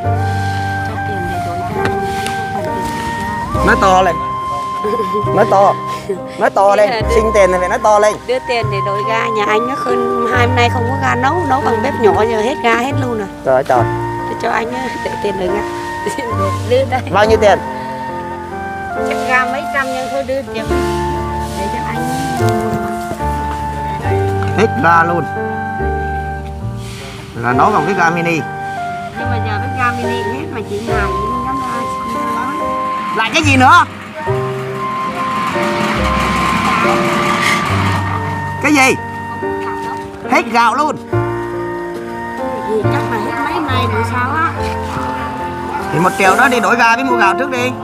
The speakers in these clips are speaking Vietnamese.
Cho tiền để đổi ga. Nói to lên. Nói to. Nói to lên. Xin tiền thì phải nói to lên. Đưa tiền để đổi ga, nhà anh nó hơn 2 hôm nay không có ga nấu, nấu bằng bếp nhỏ giờ hết ga hết luôn rồi. Trời ơi trời. Để cho anh để tiền đổi ga. Đưa đây. Bao nhiêu tiền? Chắc ga mấy trăm nhưng thôi đưa tiền để cho anh. Hết ga luôn. Là nó bằng cái ga mini. Nhưng mà giờ cái ga mini hết mà chị Hải không dám ra nói. Lại cái gì nữa? Cái gì? Hết gạo luôn. Thì chắc là hết mấy ngày rồi sao á. Thì 1 triệu đó đi đổi ga với mua gạo trước đi.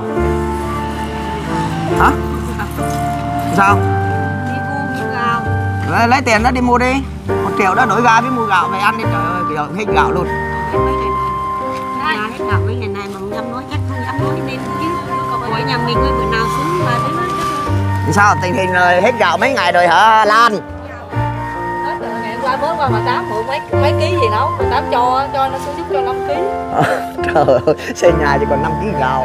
Hả? Sao? Đi mua gạo. Lấy tiền đó đi mua đi. 1 triệu đó đổi ga với mua gạo về ăn đi. Trời ơi, giờ hết gạo luôn. Hết mấy ngày này. Hết gạo mấy ngày này mà không dám nói, chắc không dám nói nên chứ. Hỏi nhà mình ơi, bữa nào xuống mà thấy nói chắc. Sao? Tình hình rồi hết gạo mấy ngày rồi hả Lan? Ngày hôm qua mới qua mà Tám mượn mấy ký gì nấu, mà Tám cho nó xuống giúp cho 5 ký. Trời ơi, xây nhà chỉ còn 5 kg gạo.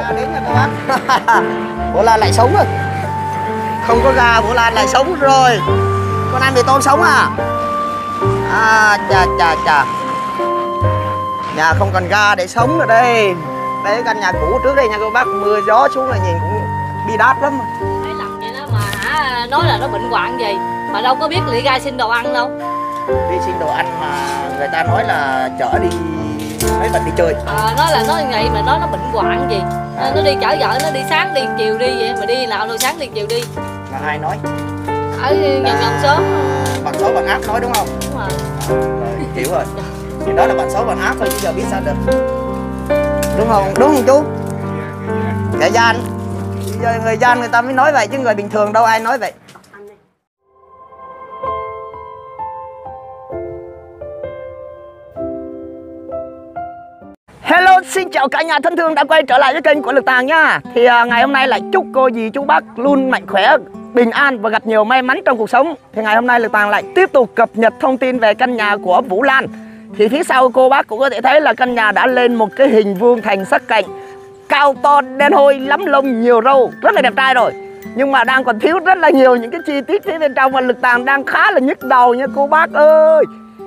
Bố Lan lại sống rồi. Không có ga bố Lan lại sống rồi. Con ăn mì tôm sống à? À chà. Nhà không còn ga để sống rồi đây. Đây căn nhà cũ trước đây nha cô bác, mưa gió xuống là nhìn cũng bi đát lắm. Thấy làm vậy đó mà hả, nói là nó bệnh hoạn gì mà đâu có biết đi ra xin đồ ăn đâu. Đi xin đồ ăn mà người ta nói là chở đi mấy bạn đi chơi. Nói là nói vậy mà nó bệnh hoạn gì. Nó đi chở vợ nó đi sáng đi chiều đi vậy mà đi nào đâu sáng đi chiều đi. Mà ai nói? Ở gần sớm. Bạn xấu bạn ác nói đúng không? Đúng rồi. Rồi, hiểu rồi. Thì đó là bạn xấu bạn ác thôi chứ giờ biết sao được. Đúng không? Đúng không chú? Kẻ gian. Giờ người gian người ta mới nói vậy chứ người bình thường đâu ai nói vậy. Hello, xin chào cả nhà thân thương đã quay trở lại với kênh của Lực Tàng nha. Thì ngày hôm nay lại chúc cô dì chú bác luôn mạnh khỏe, bình an và gặp nhiều may mắn trong cuộc sống. Thì ngày hôm nay Lực Tàng lại tiếp tục cập nhật thông tin về căn nhà của Vũ Lan. Thì phía sau cô bác cũng có thể thấy là căn nhà đã lên một cái hình vuông thành sắc cạnh, cao to đen hôi, lắm lông nhiều râu, rất là đẹp trai rồi. Nhưng mà đang còn thiếu rất là nhiều những cái chi tiết phía bên trong và Lực Tàng đang khá là nhức đầu nha cô bác ơi.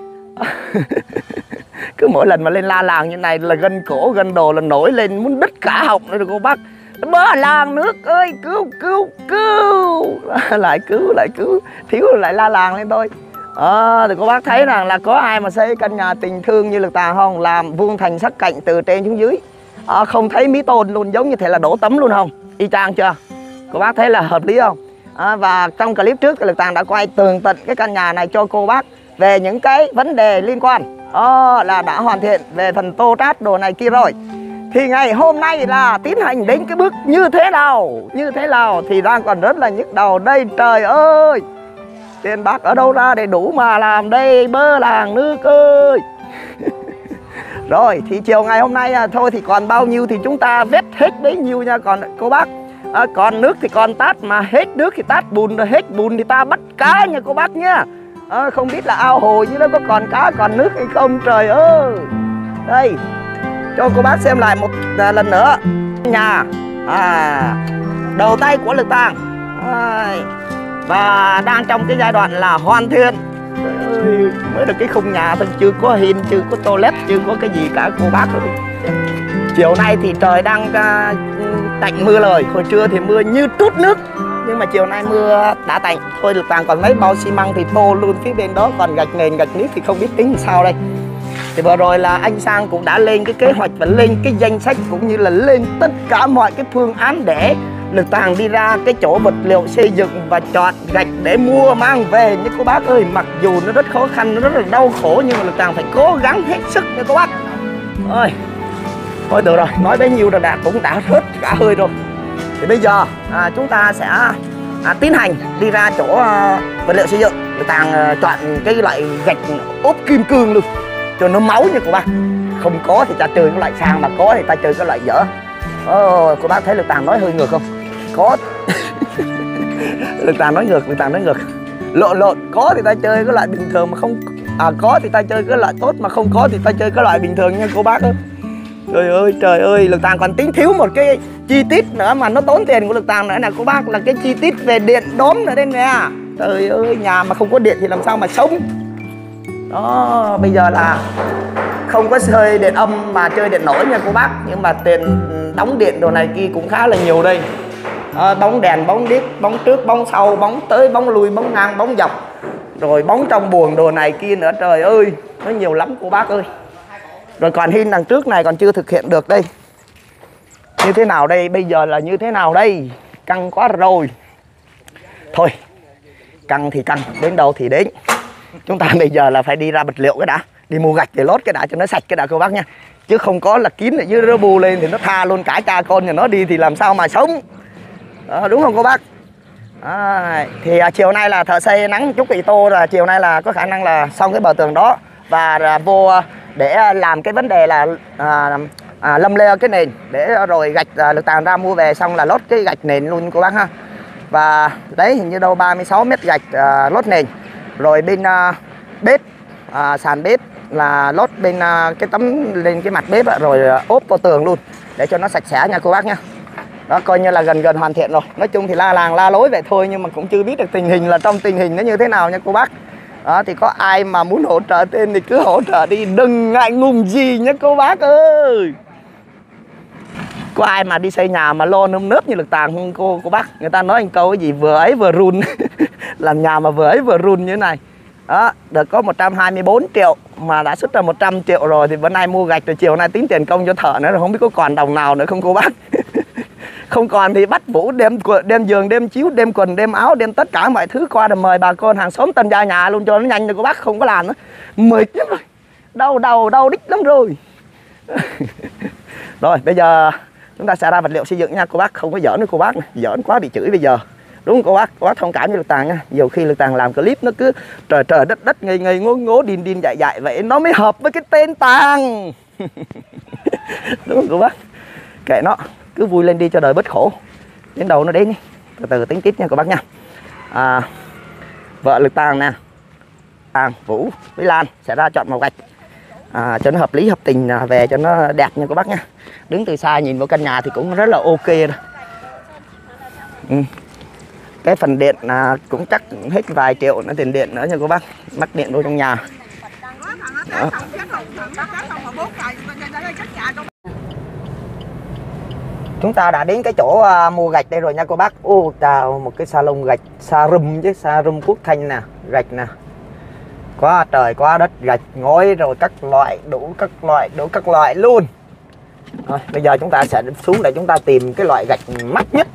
Cứ mỗi lần mà lên la làng như này là gân cổ gân đồ là nổi lên muốn đứt cả họng rồi cô bác. Bớ làng nước ơi, cứu lại cứu, thiếu lại la làng lên thôi. Thì cô bác thấy rằng là có ai mà xây căn nhà tình thương như Lực Tàng không, làm vuông thành sắc cạnh từ trên xuống dưới, không thấy mí tôn luôn, giống như thể là đổ tấm luôn không, y chang chưa? Cô bác thấy là hợp lý không? Và trong clip trước thì Lực Tàng đã quay tường tận cái căn nhà này cho cô bác về những cái vấn đề liên quan, là đã hoàn thiện về phần tô trát đồ này kia rồi. Thì ngày hôm nay là tiến hành đến cái bước như thế nào thì đang còn rất là nhức đầu đây. Trời ơi, tiền bạc ở đâu ra để đủ mà làm đây bơ làng nước ơi. Rồi thì chiều ngày hôm nay thôi thì còn bao nhiêu thì chúng ta vét hết bấy nhiêu nha còn cô bác. Còn nước thì còn tát, mà hết nước thì tát bùn, rồi hết bùn thì ta bắt cá nha cô bác nhá. Không biết là ao hồ như nó có còn cá còn nước hay không, trời ơi. Đây cho cô bác xem lại một lần nữa nhà đầu tay của Lực Tàng, và đang trong cái giai đoạn là hoàn thiện. Trời ơi, mới được cái khung nhà thôi, chưa có hiên, chưa có toilet, chưa có cái gì cả cô bác ơi. Chiều nay thì trời đang tạnh mưa lời, hồi trưa thì mưa như trút nước, nhưng mà chiều nay mưa đã tạnh. Thôi Lực Tàng còn mấy bao xi măng thì tô luôn phía bên đó, còn gạch nền gạch nít thì không biết tính sao đây. Thì vừa rồi là anh Sang cũng đã lên cái kế hoạch và lên cái danh sách cũng như là lên tất cả mọi cái phương án để Lực Tàng đi ra cái chỗ vật liệu xây dựng và chọn gạch để mua mang về nha cô bác ơi. Mặc dù nó rất khó khăn, nó rất là đau khổ, nhưng mà Lực Tàng phải cố gắng hết sức nha cô bác ơi. Thôi được rồi, nói bấy nhiêu là cũng đã rớt cả hơi rồi. Thì bây giờ chúng ta sẽ tiến hành đi ra chỗ vật liệu xây dựng. Lực Tàng chọn cái loại gạch ốp kim cương luôn cho nó máu nha cô bác. Không có thì ta chơi cái loại sang, mà có thì ta chơi cái loại dở. Cô bác thấy Lực Tàng nói hơi ngược không? Có. Lực Tàng nói ngược. Lộn. Có thì ta chơi cái loại bình thường mà không, có thì ta chơi cái loại tốt, mà không có thì ta chơi cái loại bình thường nha cô bác ơi. Trời ơi, Lực Tàng còn tính thiếu một cái chi tiết nữa mà nó tốn tiền của Lực Tàng nữa nè cô bác, là cái chi tiết về điện đóm nữa đây nè. Trời ơi, nhà mà không có điện thì làm sao mà sống. Đó, bây giờ là không có chơi điện âm mà chơi điện nổi nha cô bác. Nhưng mà tiền đóng điện đồ này kia cũng khá là nhiều đây. Bóng đèn, bóng đít, bóng trước, bóng sau, bóng tới, bóng lui, bóng ngang, bóng dọc. Rồi bóng trong buồng đồ này kia nữa, trời ơi, nó nhiều lắm cô bác ơi. Rồi còn hin đằng trước này còn chưa thực hiện được đây. Như thế nào đây, bây giờ là như thế nào đây? Căng quá rồi. Thôi, căng thì căng, đến đâu thì đến. Chúng ta bây giờ là phải đi ra vật liệu cái đã, đi mua gạch để lót cái đã cho nó sạch cái đã cô bác nha. Chứ không có là kín ở dưới nó bù lên thì nó tha luôn cả cha con nhà nó đi thì làm sao mà sống. Đúng không cô bác? Thì chiều nay là thợ xây nắng chút ý tô là chiều nay là có khả năng là xong cái bờ tường đó. Và vô để làm cái vấn đề là lâm lê cái nền. Để rồi gạch Lực Tàng ra mua về xong là lót cái gạch nền luôn cô bác ha. Và đấy hình như đâu 36 mét gạch lót nền. Rồi bên bếp, sàn bếp là lót bên cái tấm lên cái mặt bếp rồi ốp vào tường luôn để cho nó sạch sẽ nha cô bác nha. Đó, coi như là gần hoàn thiện rồi. Nói chung thì la làng la lối vậy thôi, nhưng mà cũng chưa biết được tình hình là trong tình hình nó như thế nào nha cô bác. Đó, thì có ai mà muốn hỗ trợ tên thì cứ hỗ trợ đi, đừng ngại ngùng gì nhé cô bác ơi. Có ai mà đi xây nhà mà lo nơm nớp như Lực Tàng không cô bác? Người ta nói anh câu cái gì vừa ấy vừa run. Làm nhà mà vừa ấy vừa run như thế này. Đó, được có 124 triệu mà đã xuất ra 100 triệu rồi. Thì bữa nay mua gạch rồi chiều nay tính tiền công cho thợ nữa rồi, không biết có còn đồng nào nữa không cô bác. Không còn thì bắt Vũ đem giường, đem chiếu, đem quần, đem áo, đem tất cả mọi thứ qua, rồi mời bà con hàng xóm tân gia nhà luôn cho nó nhanh rồi cô bác, không có làm nữa. Mệt lắm rồi, đau đít lắm rồi. Rồi bây giờ chúng ta sẽ ra vật liệu xây dựng nha cô bác, không có giỡn nữa cô bác này, giỡn quá bị chửi bây giờ. Đúng không cô bác thông cảm với Lực Tàng nha. Nhiều khi Lực Tàng làm clip nó cứ trời đất ngây ngố điên dại vậy nó mới hợp với cái tên Tàng. Đúng không cô bác? Kệ nó, cứ vui lên đi cho đời bớt khổ. Đến đầu nó đến đi. Từ từ tính tiếp nha cô bác nha. Vợ Lực Tàng nè, Tàng, Vũ với Lan sẽ ra chọn màu gạch cho nó hợp lý hợp tình về cho nó đẹp nha cô bác nha. Đứng từ xa nhìn vào căn nhà thì cũng rất là ok rồi. Cái phần điện cũng chắc hết vài triệu nữa tiền điện nữa nha cô bác. Mắc điện vô trong nhà. Đó. Chúng ta đã đến cái chỗ mua gạch đây rồi nha cô bác. Chào một cái salon gạch Sarum chứ, Sarum Quốc Thanh nè, gạch nè. Quá trời quá đất, gạch ngói rồi các loại, đủ các loại luôn. Rồi, bây giờ chúng ta sẽ xuống để chúng ta tìm cái loại gạch mắc nhất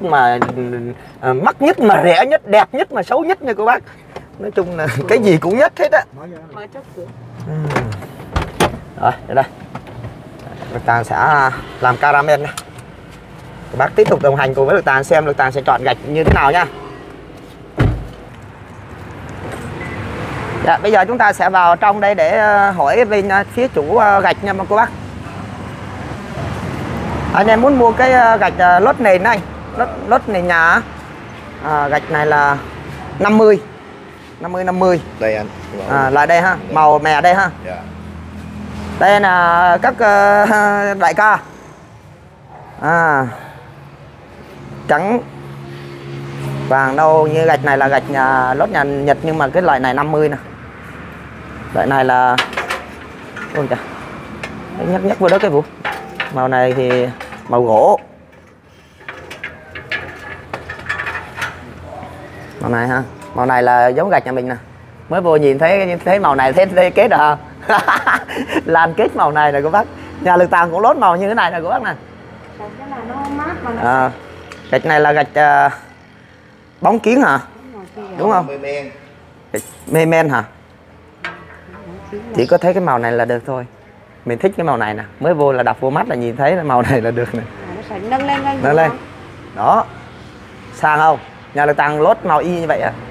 mà rẻ nhất, đẹp nhất mà xấu nhất nha cô bác. Nói chung là cái gì cũng nhất hết á. Rồi, đây. Lực Tàng sẽ làm caramel này. Các bác tiếp tục đồng hành cùng với Lực Tàng xem Lực Tàng sẽ chọn gạch như thế nào nha. Dạ, bây giờ chúng ta sẽ vào trong đây để hỏi bên phía chủ gạch nha cô bác. Anh em muốn mua cái gạch lót nền anh, lót nền nhà. Gạch này là 50. Đây anh. Lại đây ha, màu mè đây ha. Dạ. Đây là các đại ca. Trắng vàng đâu, như gạch này là gạch lót nhà Nhật nhưng mà cái loại này 50 nè. Loại này là ôi trời, nhắc vào đó cái Vũ. Màu này thì màu gỗ. Màu này ha, màu này là giống gạch nhà mình nè. Mới vô nhìn thấy màu này thấy kết rồi. Lan kết màu này nè cô bác. Nhà Lực Tàng cũng lót màu như thế này nè cô bác nè. Gạch này là gạch bóng kiến hả? Đúng không? Mê men hả? Chỉ có thấy cái màu này là được thôi. Mình thích cái màu này nè. Mới vô là đập vô mắt là nhìn thấy là màu này là được nè. Nâng lên. Đó. Sang không? Nhà Lực Tàng lót màu y như vậy á.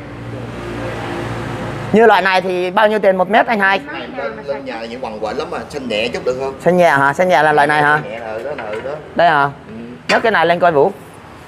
Như loại này thì bao nhiêu tiền 1 mét anh hai? Lên nhà những quằn quện lắm mà, xanh nhẹ chút được không? Xanh nhẹ hả? Xanh nhẹ là loại này hả? Nhẹ đó. Đây hả? Nhấc cái này lên coi Vũ.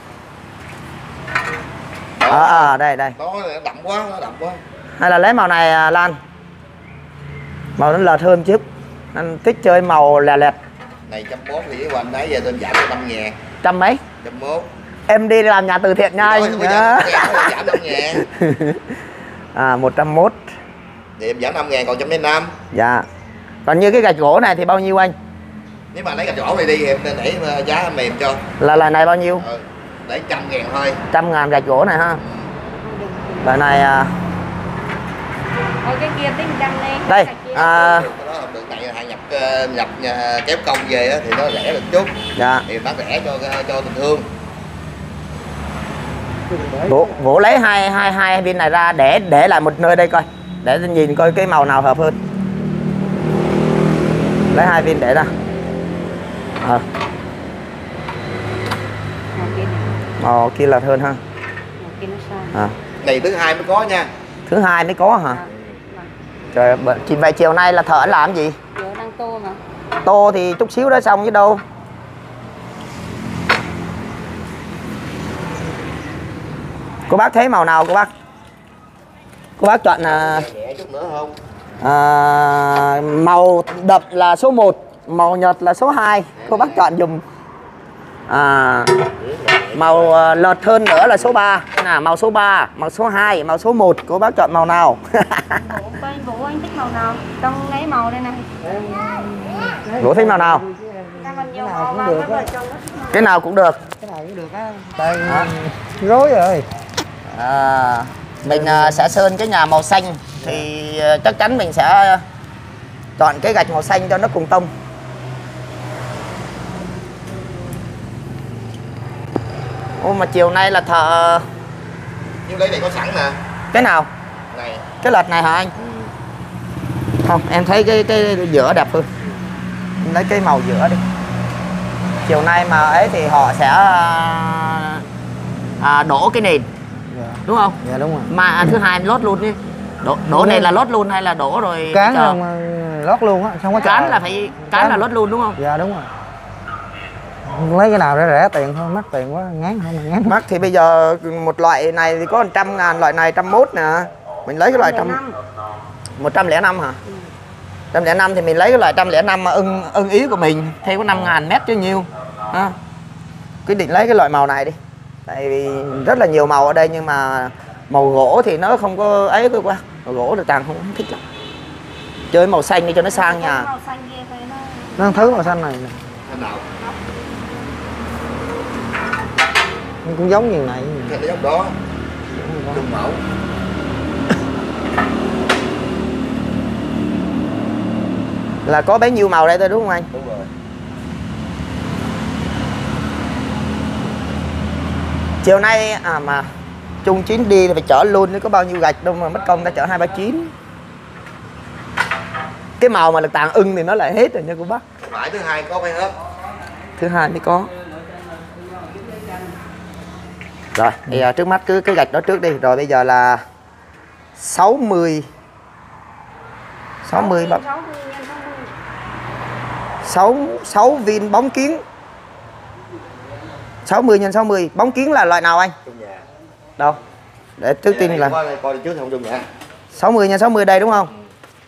Đây. Nó đậm quá. Hay là lấy màu này Lan. Màu nó lợt hơn chút. Anh thích chơi màu lè lẹt. Này 101 thì với Quỳnh nãy giờ tôi giảm cho 5.000. Trăm mấy? 101. Em đi làm nhà từ thiện nha anh. Giảm 5.000. À 101. Thì em giảm 5.000 còn 105. Dạ. Còn như cái gạch gỗ này thì bao nhiêu anh? Nếu mà lấy gạch gỗ này đi em để giá mềm cho. Là loại này bao nhiêu? Để 100.000 thôi. 100.000 gạch gỗ này ha. Loại này Thôi cái kia tính 100 đi. đây Cái đó không được, tại hàng nhập kéo công về á, thì nó rẻ được chút. dạ. Thì bán rẻ cho tình thương. Vũ lấy hai viên này ra để lại một nơi đây coi, để nhìn coi cái màu nào hợp hơn. Lấy 2 viên để ra. Màu kia là hơn ha. Này thứ hai mới có nha. Thứ hai mới có hả? Trời, chị vậy chiều nay là thợ làm gì? Giờ đang tô mà. Tô thì chút xíu đã xong chứ đâu. Cô bác thấy màu nào cô bác? Cô bác chọn Nhẹ chút nữa không? màu đậm là số 1, màu nhợt là số 2. Cô bác chọn dùm. Màu lợt hơn nữa là số 3. Màu số 3, màu số 2, màu số 1. Cô bác chọn màu nào? Vũ anh thích màu nào? Trong lấy màu đây này. Vũ thích màu nào? Cái nào cũng được. Cái này cũng được á. Tại rối rồi. Mình sẽ sơn cái nhà màu xanh thì chắc chắn mình sẽ chọn cái gạch màu xanh cho nó cùng tông. Ô mà chiều nay là thợ. Nhưng lấy này có sẵn nè. Cái nào? Này. Cái lật này hả anh? Không, em thấy cái giữa đẹp hơn. Em lấy cái màu giữa đi. Chiều nay mà ấy thì họ sẽ đổ cái nền. Dạ. Đúng không? Dạ đúng rồi. Mà thứ hai em lót luôn đi. Đổ này là lót luôn hay là đổ rồi Cán không lót luôn á, không có cán là phải cán là lót luôn đúng không? Dạ đúng rồi. Lấy cái nào để rẻ tiền thôi, mắc tiền quá, ngán không mà ngán. Mắc thì bây giờ một loại này thì có 100.000, loại này 101 nè. Mình lấy cái loại 105 hả? 105 thì mình lấy cái loại 105 mà ưng ý của mình, thêm có 5.000 mét chứ nhiêu. Ha. Quyết định lấy cái loại màu này đi. Tại vì rất là nhiều màu ở đây nhưng mà màu gỗ thì nó không có ấy cơ quá. Màu gỗ thì Tàng không thích lắm. Chơi màu xanh đi cho nó sang nhà. Màu xanh kia thôi Nó thứ màu xanh này nè. Cái nào? Nó cũng giống như này. Cái giống đó. Trung mẫu. Là có bấy nhiêu màu đây thôi đúng không anh? Đúng rồi. Chiều nay mà chung chuyến đi thì phải chở luôn, có bao nhiêu gạch đâu mà mất công ta chở 239. Cái màu mà lực Tàng ưng thì nó lại hết rồi nha cô bác. Phải thứ hai có phải hết. Thứ hai mới có. Rồi, bây giờ trước mắt cứ cái gạch đó trước đi. Rồi bây giờ là 60 6 viên bóng kiến. 60 x 60. Bóng kiến là loại nào anh? Trong nhà. Đâu? Để trước tiên là coi trước không trong nhà. 60 x 60 đây đúng không?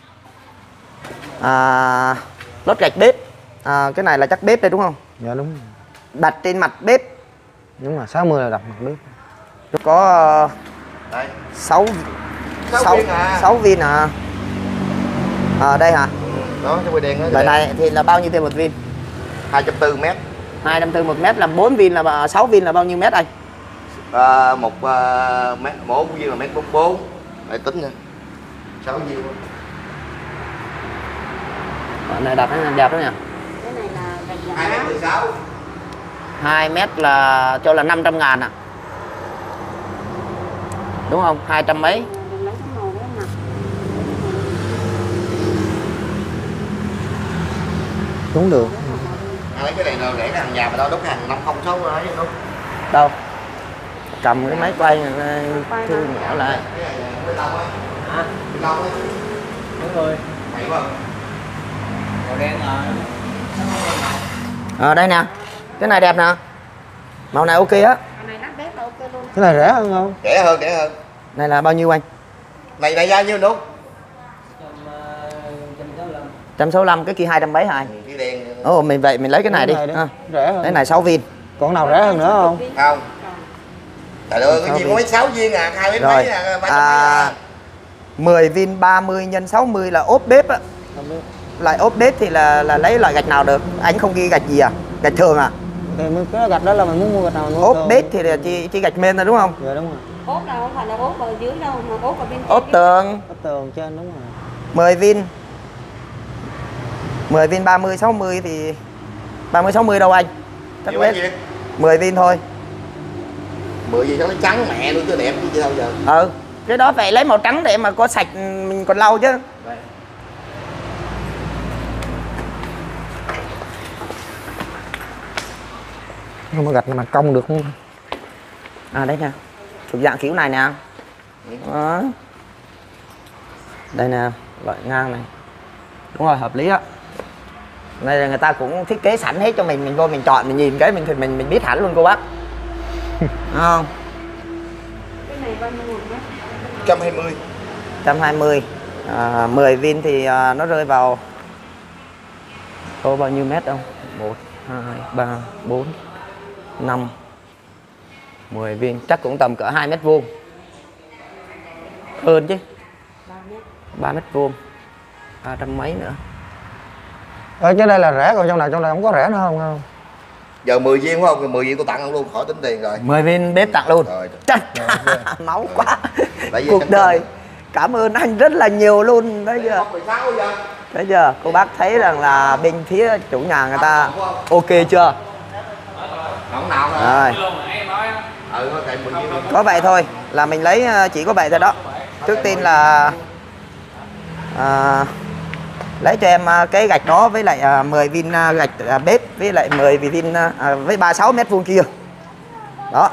Lót gạch bếp. Cái này là chắc bếp đây đúng không? Dạ đúng rồi. Đặt trên mặt bếp. Đúng rồi, 60 là đặt mặt bếp. Có Đây. 6 viên à. Đây hả? Đó, cái quay đen đó. Loại này thì là bao nhiêu tiền một viên? 240 mét. 240 một mét là 4 viên là 6 viên là bao nhiêu mét anh? Một mét, mỗi viên là 1,44 m. Để tính nha. 6 viên. Này đặt đẹp đó nha. Cái này là gạch giả. 2,16 m. 2 mét là cho là 500.000 à. Đúng không? 200 mấy. Đừng lấy cái màu đó nè. Cũng được. Lấy cái này là để hàng nhà mà đâu đúc hàng 506 rồi đấy đúng. Đâu? Cầm cái máy quay này thu nhỏ lại. Cái lông á. Hả? Cái lông á. Đúng rồi. Thấy không? Màu đen Đây nè. Cái này đẹp nè. Màu này ok á. Cái này lát bếp là ok luôn. Cái này rẻ hơn không? Rẻ hơn, rẻ hơn. Này là bao nhiêu anh? Này ra nhiêu đúng? 165, cái kia 200 mấy hả anh? Cái đen. Ồ, mình vậy mình lấy cái này đi. Rẻ hơn. Cái này 6 viên. Còn nào rẻ hơn nữa không? Không. Trời ơi, cái gì có mấy 6 viên à, 2 mấy Rồi. mấy à, 300 mấy à. 10 viên 30 x 60 là ốp bếp á. Loại ốp bếp thì là lấy loại gạch nào được? Anh không ghi gạch gì à? Gạch thường à? Thì cái gạch đó là mình muốn mua gạch nào mình mua. Ốp bếp thì là chỉ gạch men thôi đúng không? Dạ đúng rồi. Ốp nào không phải là ốp ở dưới đâu mà ốp ở bên trên. Ốp tường. Ốp tường trên đúng rồi. 10 viên 30 60 thì 30 60 đâu anh? Chắc Nhiều biết. bao nhiêu? 10 viên thôi. 10 viên cho nó trắng mẹ luôn chứ đẹp chứ đâu giờ. Ừ, cái đó phải lấy màu trắng để mà có sạch mình còn lau chứ. Không có gạch mà cong được không? À đây nè, thuộc dạng kiểu này nè. Đó. Đây nè, loại ngang này. Đúng rồi, hợp lý á. Đây là người ta cũng thiết kế sẵn hết cho mình vô mình chọn, mình nhìn cái mình biết hẳn luôn cô bác. Đúng không? Cái này bao nhiêu nhé? 120. 120. 10 viên thì nó rơi vào có bao nhiêu mét không? 1 2 3 4 5 10 viên chắc cũng tầm cỡ 2 mét vuông. Hơn chứ. 3 mét vuông. 300 mấy nữa. Ở trên đây là rẻ, còn trong này không có rẻ nữa không? Giờ 10 viên phải không? Rồi 10 viên tôi tặng ông luôn, khỏi tính tiền rồi. 10 viên bếp tặng luôn. Rồi. Chắc máu quá. Tại vì Cuộc đời. Cảm ơn anh rất là nhiều luôn. Thấy chưa? 16 giờ. Thấy chưa? Cô bác thấy rằng là bên phía chủ nhà người ta ok chưa? Không nào rồi. Rồi. Thôi tại 10 viên. Có vậy thôi là mình lấy chỉ có vậy thôi đó. Trước tiên là lấy cho em cái gạch đó với lại 10 viên gạch bếp với lại 10 viên với 36 mét vuông kia. Đó.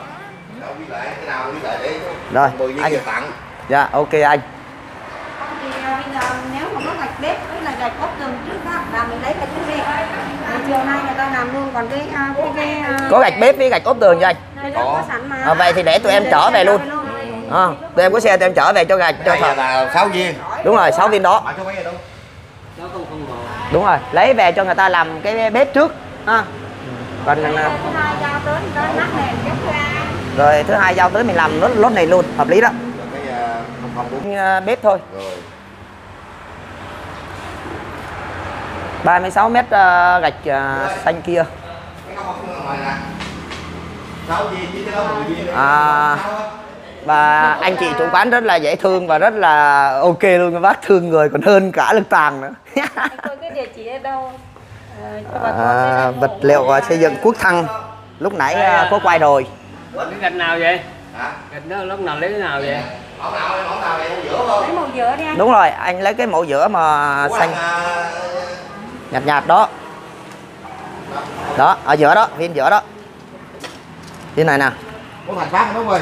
Rồi, 10 viên anh. tặng. Dạ, ok anh. Thì bây giờ nếu mà có gạch bếp với là gạch ốp tường trước đó là mình lấy gạch bếp về. Chiều nay người ta làm luôn, còn cái Có gạch bếp với gạch ốp tường cho anh. có sẵn mà. Vậy thì để tụi em chở về luôn. Tụi em có xe tụi em chở về cho gạch cho Đây là 6 viên. Đúng rồi, 6 viên đó. Bạn cho mấy người đâu? Đúng rồi, lấy về cho người ta làm cái bếp trước ha. Còn Thứ hai giao tới thì tới nát nền giúp ra. rồi thứ hai giao tới mình làm lốt này luôn, hợp lý đó. Cái 004. Bếp thôi. Rồi. 36 mét gạch xanh kia. Cái 004 ngoài nè. 6 viên chứ cái đó 10 viên. Và anh chị chủ quán rất là dễ thương và rất là ok luôn, các bác thương người còn hơn cả lực tàng nữa. Anh coi cái địa chỉ ở đâu? Vật liệu xây dựng Quốc Thăng. Lúc nãy có quay rồi. Cái gạch nào vậy? Hả? Gạch đó lúc nào lấy cái nào vậy? Mẫu nào này mẫu giữa không? Lấy màu dừa đi anh. Đúng rồi, anh lấy cái mẫu giữa mà xanh nhạt nhạt đó. Đó, ở giữa đó, viên giữa đó. Viên này nè. Có Thành Phát đúng không ơi?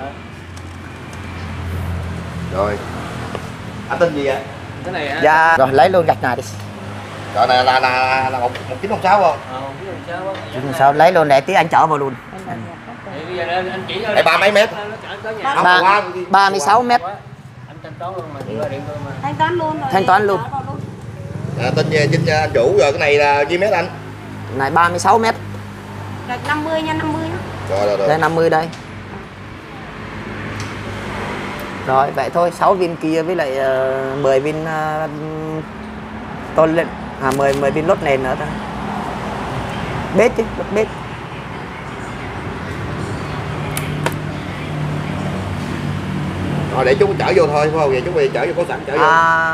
Rồi. Anh tên gì vậy? Cái này á? Dạ, rồi lấy luôn gạch này đi. Rồi này là 1906 không? Sao lấy luôn để tí anh chở vào luôn. Bây giờ anh chỉ cho Đây 3 mấy mét. Không, Ba- qua. 36 mét. Anh thanh toán luôn mà, đưa điện tôi mà. Thanh toán luôn rồi. Thanh toán luôn. Tên Vinh anh chủ rồi, cái này là nhiêu mét anh? Này 36 mét. Gạch 50 x 50 đó. Rồi. Đây 50 đây. Rồi vậy thôi, 6 viên kia với lại 10 viên tôn lên 10 viên lót nền nữa thôi. Bếp chứ, lót bếp. Rồi để chúng chở vô thôi, phải không? Vậy chúng bây chở vô có sẵn chở vô.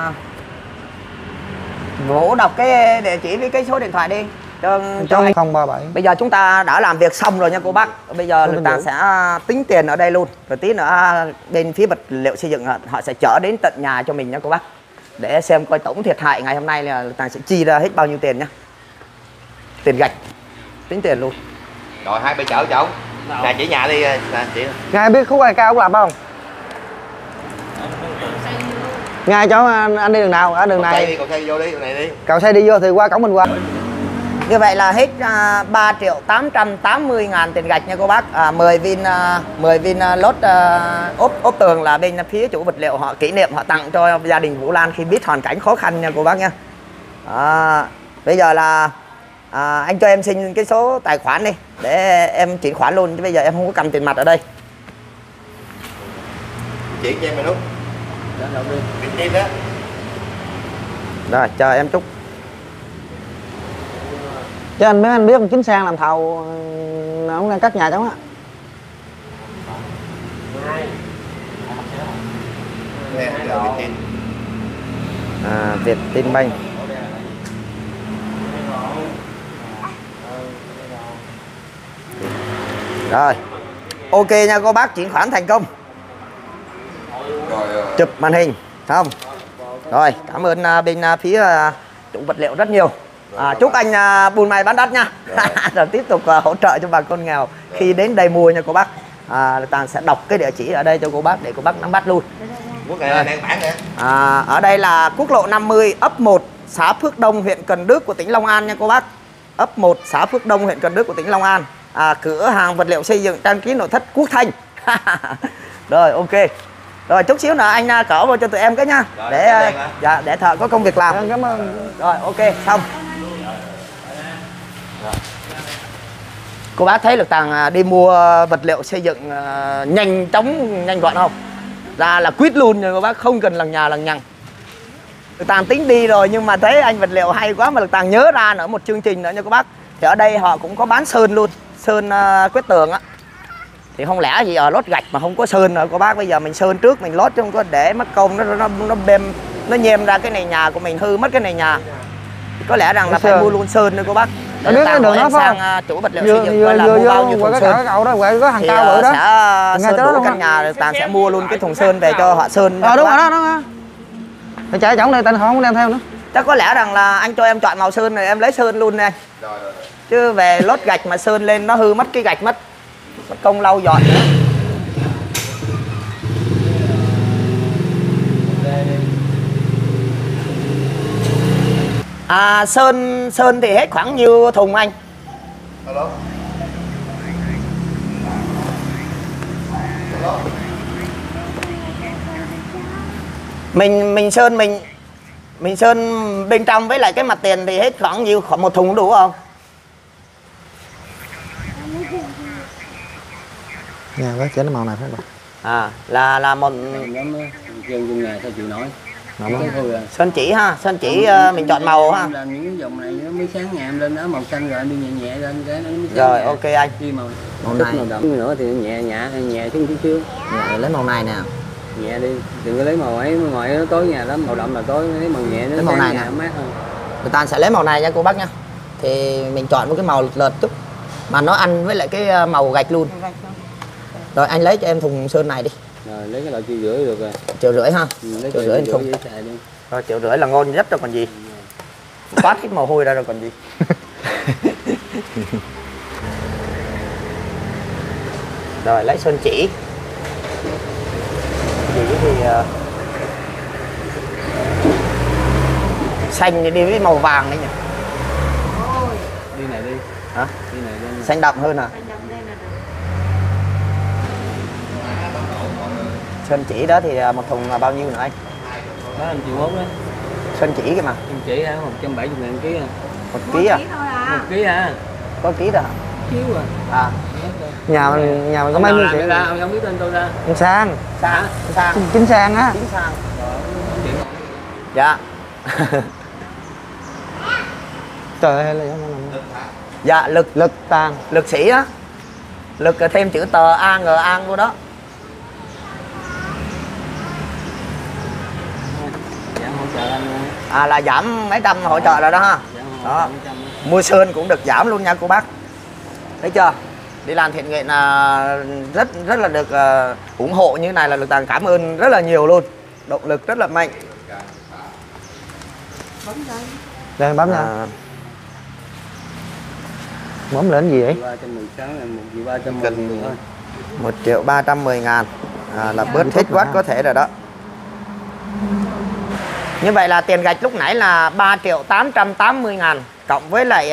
Vũ đọc cái địa chỉ với cái số điện thoại đi cho anh. 037. Bây giờ chúng ta đã làm việc xong rồi nha cô bác. Bây giờ lực tàng sẽ tính tiền ở đây luôn. Rồi tí nữa bên phía vật liệu xây dựng họ sẽ chở đến tận nhà cho mình nha cô bác. Để xem coi tổng thiệt hại ngày hôm nay là lực tàng sẽ chi ra hết bao nhiêu tiền nhá. Tiền gạch. Tính tiền luôn. Rồi hai bên chở cháu. Nè chỉ nhà đi nè chị. Ngài biết khúc này cao ông làm không? Ngài cho anh đi đường nào? Ở đường này. Cậu xe vô đi, đường này đi. Cậu xe đi vô thì qua cổng mình qua. Như vậy là hết 3.880.000 tiền gạch nha cô bác. 10 viên lót ốp tường là bên phía chủ vật liệu họ kỷ niệm, họ tặng cho gia đình Vũ Lan khi biết hoàn cảnh khó khăn nha cô bác nha. Bây giờ là Anh cho em xin cái số tài khoản đi để em chuyển khoản luôn, chứ bây giờ em không có cầm tiền mặt ở đây. Chuyển cho em mày Nút. Đó, đâu đi. Chuyển tim đó. Rồi chờ em chút. Chứ anh biết ông Chính Sang làm thầu, ông đang cắt nhà cháu á. Nè, giờ Việt Tin. Việt Tin Banh. Rồi ok nha cô bác, chuyển khoản thành công. Rồi Chụp màn hình không. Rồi cảm ơn bên phía chủ vật liệu rất nhiều. Chúc anh buôn may bán đắt nha. Rồi tiếp tục hỗ trợ cho bà con nghèo khi đến đây mua nha cô bác. Tàng sẽ đọc cái địa chỉ ở đây cho cô bác để cô bác nắm bắt luôn. quốc này đang bản nè. Ở đây là quốc lộ 50 ấp 1 xã Phước Đông huyện Cần Đước của tỉnh Long An nha cô bác. Ấp 1 xã Phước Đông huyện Cần Đước của tỉnh Long An. Cửa hàng vật liệu xây dựng trang trí nội thất Quốc Thanh. Rồi ok. Rồi chút xíu nữa anh cỡ vào cho tụi em cái nha. Rồi, để thợ có công việc làm. Cảm ơn. Rồi ok xong. Cô bác thấy Lực Tàng đi mua vật liệu xây dựng nhanh chóng nhanh gọn không? Ra là quýt luôn rồi cô bác, không cần lằng nhà lằng nhằng. Lực Tàng tính đi rồi nhưng mà thấy anh vật liệu hay quá mà Lực Tàng nhớ ra nữa một chương trình nữa nha cô bác. Thì ở đây họ cũng có bán sơn luôn, sơn quét tường á. Thì không lẽ gì ở lót gạch mà không có sơn nữa cô bác. Bây giờ mình sơn trước mình lót chứ không có để mất công nó bêm, nó nhem ra cái này nhà của mình, hư mất cái này nhà. Thì có lẽ rằng là phải mua luôn sơn nữa cô bác. Ở biết cái đường đó phải sang chủ vật liệu xây dựng là mua bao nhiêu thùng cái sơn. cậu đó, có hàng Thì cao bự đó. sẽ sơn đủ căn nhà, Tàng sẽ mua luôn cái thùng sơn về cho họ sơn. Đúng rồi đó. Phải chạy chổng đây, tên không đem theo nữa. Chắc có lẽ rằng là anh cho em chọn màu sơn này em lấy sơn luôn nè. Rồi. Chứ về lót gạch mà sơn lên nó hư mất cái gạch mất công lau dọn nữa. Sơn thì hết khoảng nhiêu thùng anh? Alo. Mình sơn bên trong với lại cái mặt tiền thì hết khoảng nhiêu, khoảng một thùng đủ không? Nhà cái cái màu này phải không? Là một Dân trong nhà sao chịu nổi. sơn chỉ ha, sơn chỉ mình chọn màu ha. Làm những cái dòng này nó mới sáng nhà em lên đó màu xanh rồi anh đi nhẹ nhẹ lên cái nó mới sáng. Rồi ok anh. Đi màu này màu đậm nữa thì nhẹ chút xíu. Lấy màu này nè. Nhẹ đi, đừng có lấy màu ấy, màu ngoài nó tối nhà lắm, màu đậm là tối, lấy màu nhẹ nó màu này nhà nè. mát hơn. Người ta sẽ lấy màu này nha cô bác nha. Thì mình chọn một cái màu lợt chút mà nó ăn với lại cái màu gạch luôn. Rồi anh lấy cho em thùng sơn này đi. Rồi lấy cái loại 1,5 triệu được rồi. 1,5 triệu ha. Lấy 1,5 triệu anh không. Rồi 1,5 triệu là ngon nhất rồi còn gì. Toát hết mồ hôi ra rồi còn gì. Rồi lấy sơn chỉ. Chỉ thì xanh thì đi với màu vàng đấy nhỉ. Đi này đi. Hả? Đi này lên. Xanh đậm hơn à? Sơn chỉ đó thì một thùng là bao nhiêu nữa anh? Đó 1,1 triệu đó. Sơn chỉ kìa mà. Em chỉ hả? 170.000 ký à. 1 ký à? 1 ký à. Có ký rồi hả? Chiếu à. Nhà mình có mấy mươi triệu. Ông không biết tên tôi ra. Anh Sang. Sang. Chính Sang á. Chính Sang. Dạ. Trời ơi là Dạ lực Tàng. lực sĩ á. Lực thêm chữ tờ A N An vô đó. Dạ hỗ trợ anh. Là giảm mấy trăm hỗ trợ rồi đó ha. Đó. Mua sơn cũng được giảm luôn nha cô bác. Thấy chưa? Đi làm thiện nguyện là rất là được ủng hộ như thế này là Lực Tàng cảm ơn rất là nhiều luôn. Động lực rất là mạnh. Đây bấm nha. Bấm lên gì vậy? 316 là 1.310.000 thôi. 1.310.000 là bớt hết quát có thể rồi đó. Như vậy là tiền gạch lúc nãy là 3.880.000 cộng với lại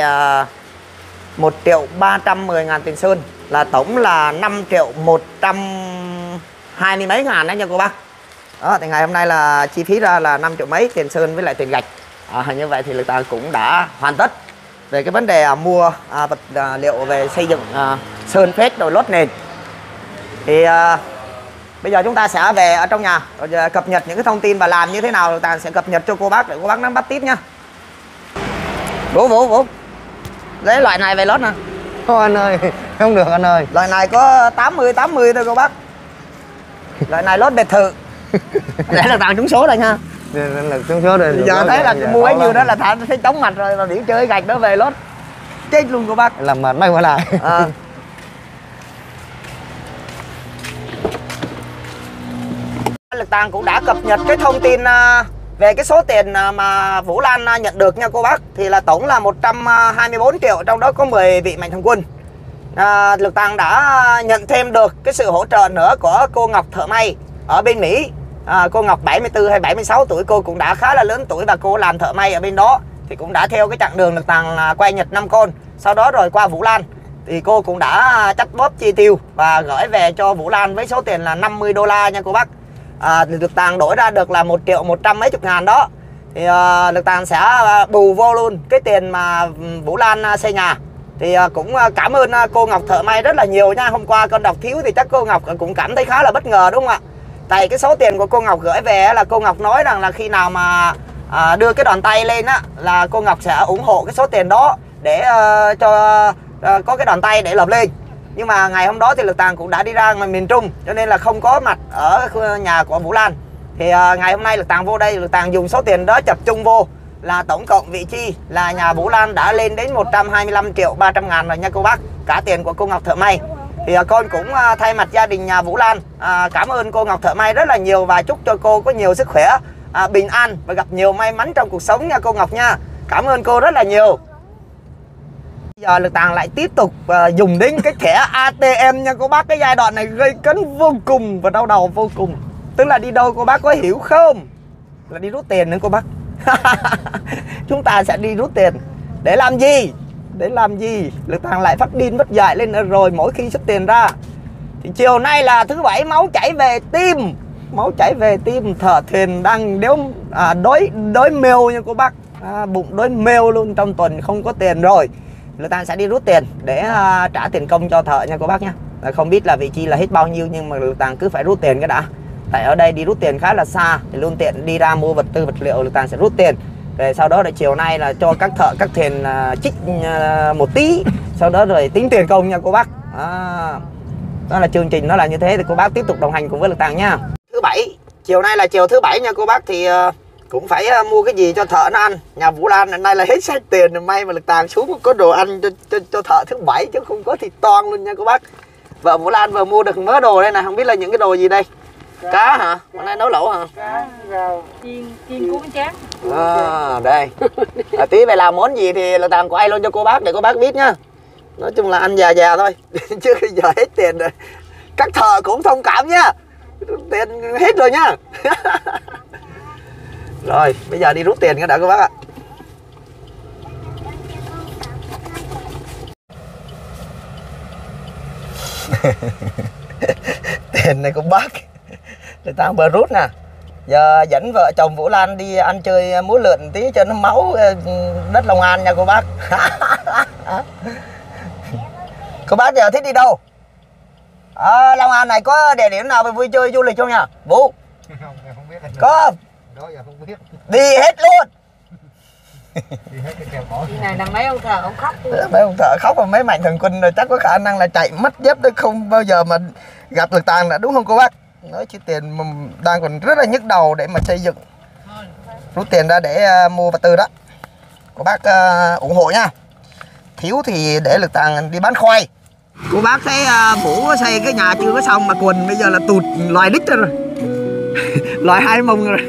1.310.000 tiền sơn là tổng là 5.120 mấy ngàn đấy nha cô bác. Đó thì ngày hôm nay là chi phí ra là 5 triệu mấy tiền sơn với lại tiền gạch. Như vậy thì Lực Tàng cũng đã hoàn tất về cái vấn đề mua vật liệu về xây dựng sơn phết rồi lót nền. Thì bây giờ chúng ta sẽ về ở trong nhà rồi cập nhật những cái thông tin và làm như thế nào ta sẽ cập nhật cho cô bác để cô bác nắm bắt tiếp nhá. Vũ lấy loại này về lót nè. Thôi anh ơi, không được anh ơi. Loại này có 80 thôi cô bác. Loại này lót biệt thự. Để là tặng trúng số rồi nha. Nên là trúng số đây. Bây giờ thấy là mua cái nhiêu đó là thà thấy chóng mặt rồi mà điểm chơi gạch đó về lót chết luôn cô bác. Làm mệt mấy qua lại. Lực Tàng cũng đã cập nhật cái thông tin về cái số tiền mà Vũ Lan nhận được nha cô bác. Thì là tổng là 124 triệu, trong đó có 10 vị mạnh thường quân. Lực Tàng đã nhận thêm được cái sự hỗ trợ nữa của cô Ngọc thợ may ở bên Mỹ. Cô Ngọc 74 hay 76 tuổi, cô cũng đã khá là lớn tuổi và cô làm thợ may ở bên đó. Thì cũng đã theo cái chặng đường Lực Tàng quay Nhật 5 con. Sau đó rồi qua Vũ Lan thì cô cũng đã chắt bóp chi tiêu và gửi về cho Vũ Lan với số tiền là 50 đô la nha cô bác. Lực Tàng đổi ra được là 1 triệu 100 mấy chục ngàn đó. Thì Lực Tàng sẽ bù vô luôn cái tiền mà Vũ Lan xây nhà. Thì cũng cảm ơn cô Ngọc thợ may rất là nhiều nha. Hôm qua con đọc thiếu thì chắc cô Ngọc cũng cảm thấy khá là bất ngờ đúng không ạ? Tại cái số tiền của cô Ngọc gửi về là cô Ngọc nói rằng là khi nào mà đưa cái đòn tay lên á là cô Ngọc sẽ ủng hộ cái số tiền đó để cho có cái đòn tay để lập lên. Nhưng mà ngày hôm đó thì Lực Tàng cũng đã đi ra ngoài miền Trung cho nên là không có mặt ở nhà của Vũ Lan. Thì ngày hôm nay Lực Tàng vô đây, Lực Tàng dùng số tiền đó tập trung vô là tổng cộng vị chi là nhà Vũ Lan đã lên đến 125 triệu 300 ngàn rồi nha cô bác. Cả tiền của cô Ngọc thợ may. Thì con cũng thay mặt gia đình nhà Vũ Lan cảm ơn cô Ngọc thợ may rất là nhiều và chúc cho cô có nhiều sức khỏe, bình an và gặp nhiều may mắn trong cuộc sống nha cô Ngọc nha. Cảm ơn cô rất là nhiều. Bây giờ Lực Tàng lại tiếp tục dùng đến cái thẻ ATM nha cô bác. Cái giai đoạn này gây cấn vô cùng và đau đầu vô cùng. Tức là đi đâu cô bác có hiểu không? Là đi rút tiền nữa cô bác. Chúng ta sẽ đi rút tiền để làm gì? Để làm gì? Lực Tàng lại phát điên phát dại lên rồi mỗi khi xuất tiền ra. Thì chiều nay là thứ Bảy, máu chảy về tim. Máu chảy về tim, thợ thuyền đang đói mèo nha cô bác. Bụng đói mèo luôn, trong tuần không có tiền rồi. Lực Tàng sẽ đi rút tiền để trả tiền công cho thợ nha cô bác nha. Không biết là vị trí là hết bao nhiêu nhưng mà Lực Tàng cứ phải rút tiền cái đã. Tại ở đây đi rút tiền khá là xa thì luôn tiện đi ra mua vật tư vật liệu. Lực Tàng sẽ rút tiền rồi sau đó là chiều nay là cho các thợ các thuyền trích một tí, sau đó rồi tính tiền công nha cô bác. Đó là chương trình nó là như thế. Thì cô bác tiếp tục đồng hành cùng với Lực Tàng nha. Thứ Bảy, chiều nay là chiều thứ Bảy nha cô bác. Thì cũng phải mua cái gì cho thợ nó ăn. Nhà Vũ Lan hôm nay là hết sạch tiền, may mà Lực Tàng xuống có đồ ăn cho thợ thứ Bảy chứ không có thịt toan luôn nha cô bác. Vợ Vũ Lan vừa mua được mớ đồ đây này, không biết là những cái đồ gì đây. Cá hả? Hôm nay nấu lẩu hả? Cá, rau, chiên cuốn chán. Đây. Tí về làm món gì thì Lực Tàng quay luôn cho cô bác để cô bác biết nhá. Nói chung là ăn già thôi. Chứ bây giờ hết tiền rồi. Các thợ cũng thông cảm nhá. Tiền hết rồi nhá. Rồi, bây giờ đi rút tiền cái đã cô bác ạ. Tiền này cô bác. Lực Tàng vừa rút nè. Giờ dẫn vợ chồng Vũ Lan đi ăn chơi múa lượn tí cho nó máu đất Long An nha cô bác. Cô bác giờ thích đi đâu? Long An này có địa điểm nào về vui chơi du lịch không nhỉ? Vũ? Không biết. Có không? Đó giờ không biết. Đi hết luôn. Đi hết cái kèo cỏ. Này là mấy ông thợ ông khóc. Mấy ông thợ khóc và mấy mạnh thường quân rồi chắc có khả năng là chạy mất dép đấy, không bao giờ mà gặp Lực Tàng nữa đúng không cô bác? Nói chứ tiền đang còn rất là nhức đầu để mà xây dựng. Rút tiền ra để mua vật tư đó. Cô bác ủng hộ nha. Thiếu thì để Lực Tàng đi bán khoai. Cô bác thấy Vũ xây cái nhà chưa có xong mà quần bây giờ là tụt loài đít rồi. Loài hai mông rồi.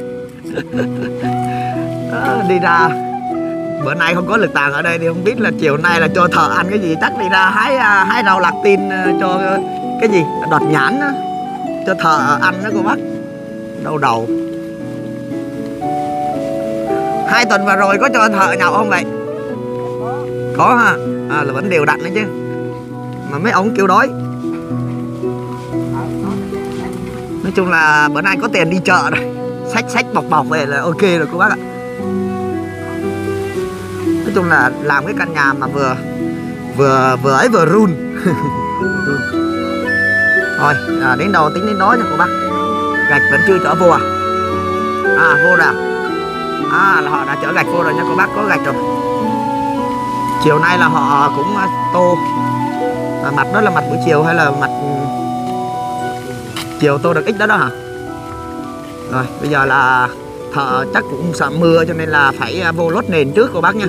Đó, đi ra. Bữa nay không có Lực Tàng ở đây thì không biết là chiều nay là cho thợ ăn cái gì. Chắc đi ra hái rau lạc tin cho cái gì đọt nhãn đó. Cho thợ ăn đó cô bác. Đau đầu. 2 tuần vừa rồi có cho thợ nhậu không vậy? Có ha. Là vẫn đều đặn đấy chứ. Mà mấy ông kêu đói. Nói chung là bữa nay có tiền đi chợ rồi. Xách bọc về là ok rồi cô bác ạ. Nói chung là làm cái căn nhà mà vừa ấy vừa run. Thôi đến đầu tính đến đó nha cô bác. Gạch vẫn chưa chở vô à? Vô rồi là họ đã chở gạch vô rồi nha cô bác, có gạch rồi. Chiều nay là họ cũng tô mặt, đó là mặt buổi chiều hay là mặt chiều tô được ít đó hả? Rồi bây giờ là thợ chắc cũng sợ mưa cho nên là phải vô lót nền trước cô bác nha.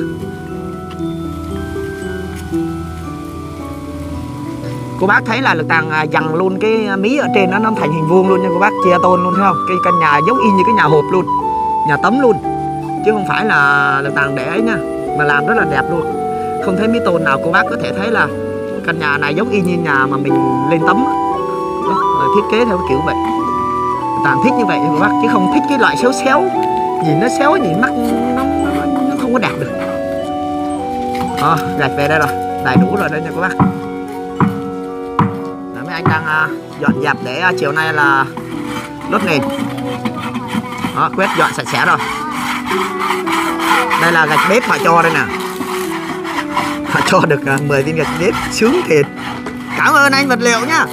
Cô bác thấy là lực tàng dằn luôn cái mí ở trên nó thành hình vuông luôn nha cô bác, chia tôn luôn thấy không? Cái căn nhà giống y như cái nhà hộp luôn, nhà tấm luôn, chứ không phải là lực tàng để ấy nha, mà làm rất là đẹp luôn. Không thấy mí tôn nào cô bác có thể thấy là căn nhà này giống y như nhà mà mình lên tấm đó, rồi thiết kế theo kiểu vậy. Tàng thích như vậy cô bác, chứ không thích cái loại xéo xéo, nhìn nó xéo, nhìn mắt nó không có đẹp được. Gạch về đây rồi, đầy đủ rồi đây nha cô bác. Mấy anh đang dọn dẹp để chiều nay là lót nền. Đó, quét dọn sạch sẽ rồi. Đây là gạch bếp họ cho đây nè, họ cho được 10 viên gạch bếp, sướng thiệt. Cảm ơn anh vật liệu nhá.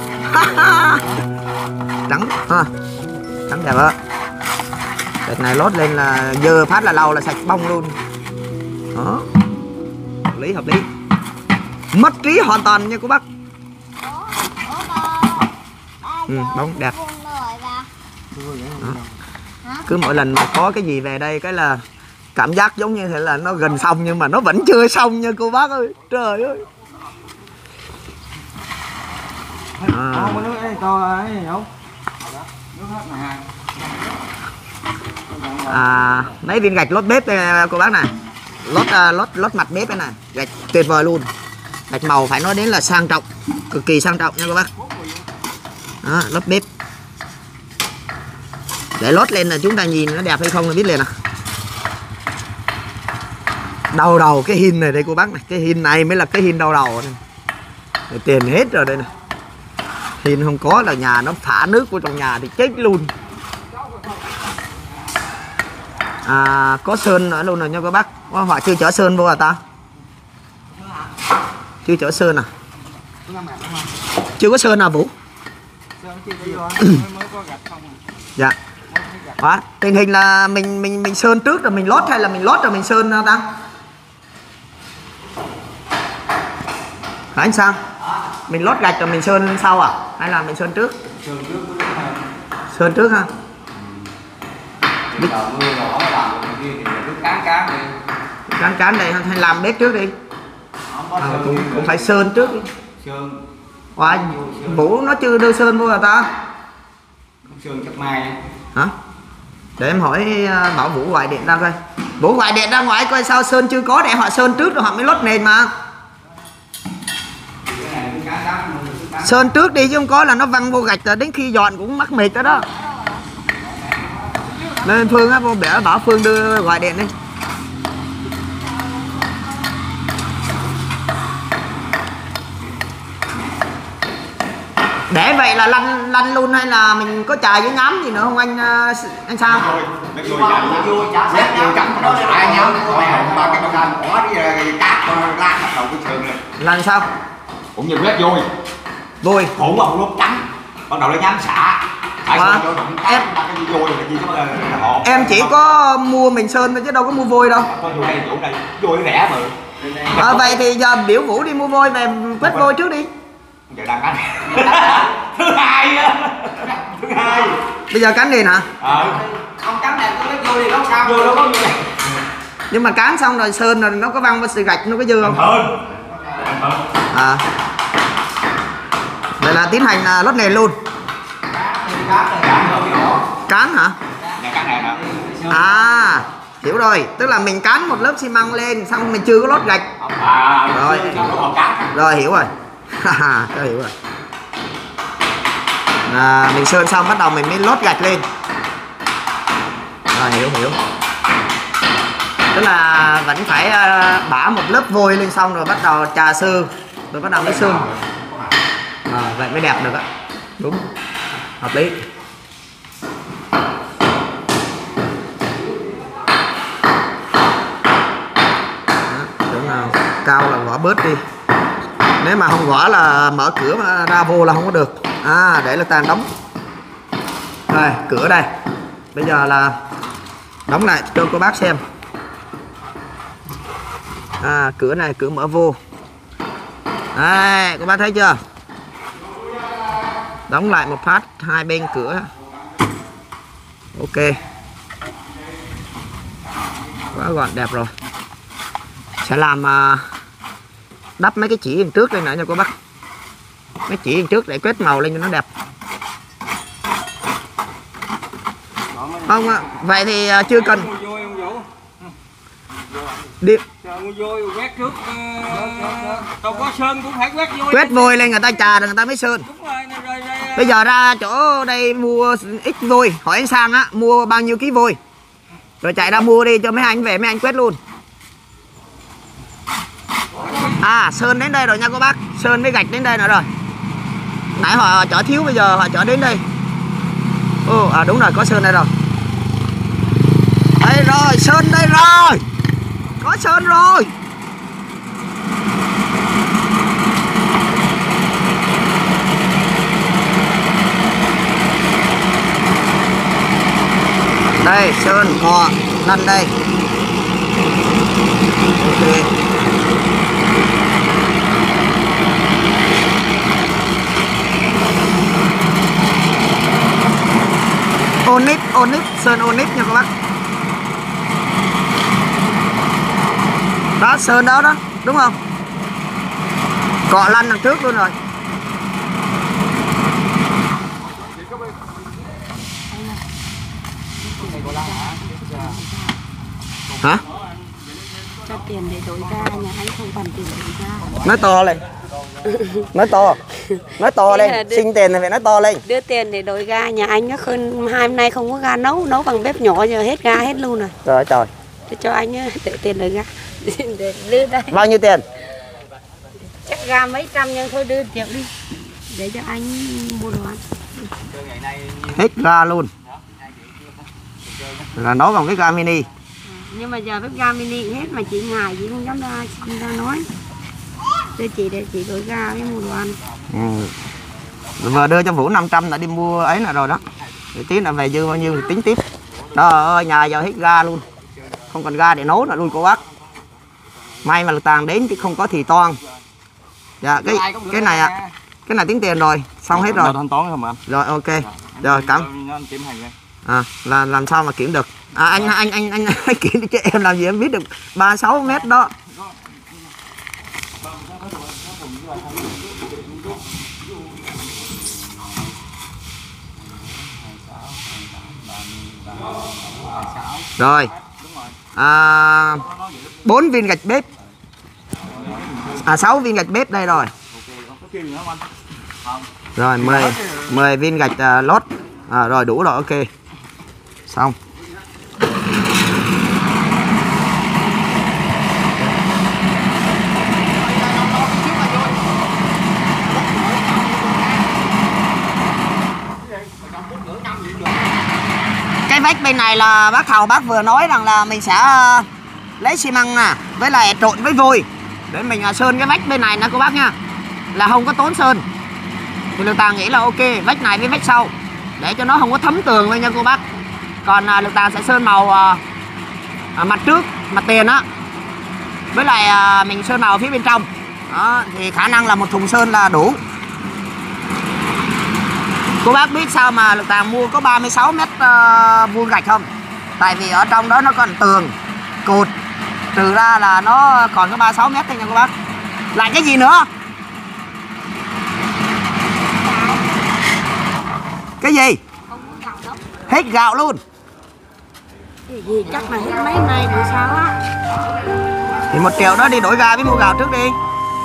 Trắng trắng đẹp á. Gạch này lót lên là dơ phát là lau là sạch bông luôn. Đó, hợp lý. Mất trí hoàn toàn nha cô bác. Bóng đẹp. Đó. Cứ mỗi lần mà có cái gì về đây cái là cảm giác giống như thế là nó gần xong nhưng mà nó vẫn chưa xong nha cô bác ơi. Trời ơi. Mấy viên gạch lót bếp đây cô bác này, lót mặt bếp đây này, gạch tuyệt vời luôn. Gạch màu phải nói đến là sang trọng, cực kỳ sang trọng nha cô bác. Đó, lót bếp để lót lên là chúng ta nhìn nó đẹp hay không là biết liền à. Đầu cái hin này đây cô bác này, cái hin này mới là cái hin đầu này. Để tiền hết rồi đây này. Hin không có là nhà nó thả nước vô trong nhà thì chết luôn. Có sơn nữa luôn rồi nha các bác. Họ chưa chở sơn vô à ta? Chưa chở sơn à? Chưa có sơn à Vũ? Dạ. Tình hình là mình sơn trước rồi mình lót hay là mình lót rồi mình sơn ta? Hả anh Sang? Mình lót gạch rồi mình sơn sau à? Hay là mình sơn trước? Sơn trước ha? Bây giờ mưa gió làm kia thì cứ cán đây hay làm bếp trước đi. Cũng phải sơn trước đi. Sơn. Vũ nó chưa đưa sơn vô à ta? Không sơn chắc mai. Hả? Để em hỏi bảo Vũ gọi điện ra coi. Vũ gọi điện ra ngoài coi sao sơn chưa có để họ sơn trước rồi họ mới lót nền mà. Sơn trước đi chứ không có là nó văng vô gạch rồi đến khi dọn cũng mắc mệt đó. Nên Phương á, vô bẻ bảo Phương đưa gọi điện đi. Để vậy là lăn luôn hay là mình có chài với nhám gì nữa không anh sao? Lăn sao? Cũng như quét vôi. Vôi. Phủ vào lúc trắng, bắt đầu lấy nhám xả. Em chỉ có mua mình sơn thôi chứ đâu có mua vôi đâu. Vôi rẻ mà. Vậy thì giờ biểu Vũ đi mua vôi về quét vôi trước đi. Giờ đang cắn. Thứ hai. Bây giờ cán nền hả? Không cắn nền cứ lấy vôi thì nó sao? Vôi nó có như này. Nhưng mà cán xong rồi sơn rồi nó có văng vào sợi gạch nó có dư không? Vậy là tiến hành lót nền luôn. Cán hả? Hiểu rồi, tức là mình cán một lớp xi măng lên xong mình chưa có lót gạch. Rồi hiểu rồi. Tôi hiểu rồi. Mình sơn xong bắt đầu mình mới lót gạch lên. Rồi hiểu. Tức là vẫn phải bả một lớp vôi lên xong rồi bắt đầu trà sư rồi bắt đầu mới sơn. Vậy mới đẹp được á. Đúng. Hợp lý. cao là gõ bớt đi. Nếu mà không gõ là mở cửa mà ra vô là không có được. Để Lực Tàng đóng. Rồi cửa đây. Bây giờ là đóng lại cho cô bác xem. Cửa này cửa mở vô. Đây, các bác thấy chưa? Đóng lại một phát hai bên cửa. Ok. Quá gọn đẹp rồi. Sẽ làm đắp mấy cái chỉ đằng trước đây nữa nha cô bác. Mấy chỉ đằng trước để quét màu lên cho nó đẹp. Không ạ, vậy thì chưa cần. Đi. Quét trước. Đâu có sơn cũng phải quét vôi. Quét vôi lên người ta chà rồi người ta mới sơn. Bây giờ ra chỗ đây mua ít vôi, hỏi anh Sang á, mua bao nhiêu ký vôi. Rồi chạy ra mua đi cho mấy anh về mấy anh quét luôn. Sơn đến đây rồi nha cô bác. Sơn với gạch đến đây nữa rồi. Nãy họ chở thiếu, bây giờ họ chở đến đây. Đúng rồi, có sơn đây rồi. Đây rồi, sơn đây rồi. Có sơn rồi. Đây, sơn cọ lăn đây. Ok. Onyx, sơn onyx nha các bác. Đó, sơn đó, đúng không? Cọ lăn đằng trước luôn rồi. Hả? Cho tiền để đổi ga, nhà anh không còn tiền để đổi ga. Nói to lên. Nói to lên, xin tiền thì phải nói to lên. Đưa tiền để đổi ga, nhà anh nó hơn 2 năm nay không có ga nấu bằng bếp nhỏ, giờ hết ga hết luôn rồi. Trời trời. Để cho anh để tiền đổi ga. Để đưa đây. Bao nhiêu tiền? Chắc ga mấy trăm nhưng thôi đưa triệu đi. Để cho anh mua đồ ăn. Hết ga luôn. Là nấu bằng cái ga mini. Nhưng mà giờ bếp ga mini hết mà chị ngại, chị không dám ra nói. Đưa chị để chị đổi ga với mua đồ ăn. Vừa đưa cho Vũ 500 đã đi mua ấy là rồi đó. Để tí là về dư bao nhiêu thì tính tiếp. Đó ơi, nhà giờ hết ga luôn. Không còn ga để nấu nữa luôn cô bác. May mà Lực Tàng đến chứ không có thì toan. Dạ cái này ạ. Cái này tính tiền rồi, xong hết rồi. Thanh toán không ạ? Rồi ok. Rồi cảm. Là làm sao mà kiểm được. Anh kiểm đi chứ em làm gì em biết được 36 mét đó. Rồi 4 viên gạch bếp, 6 viên gạch bếp đây rồi. Rồi 10 viên gạch lót. Rồi đủ rồi, ok. Xong. Cái vách bên này là bác Hào bác vừa nói rằng là mình sẽ lấy xi măng với lại trộn với vôi để mình sơn cái vách bên này nha cô bác nha, là không có tốn sơn. Thì Lực Tàng nghĩ là ok, vách này với vách sau để cho nó không có thấm tường thôi nha cô bác. Còn Lực Tàng sẽ sơn màu mặt trước, mặt tiền á, với lại mình sơn màu phía bên trong đó, thì khả năng là một thùng sơn là đủ. Cô bác biết sao mà Lực Tàng mua có 36 mét vuông gạch không? Tại vì ở trong đó nó còn tường, cột, trừ ra là nó còn có 36 mét thôi nha cô bác. Lại cái gì nữa? Cái gì? Hết gạo luôn. Cái gì chắc là hết mấy nay rồi sao á. Thì 1 triệu đó đi đổi ga với mua gạo trước đi.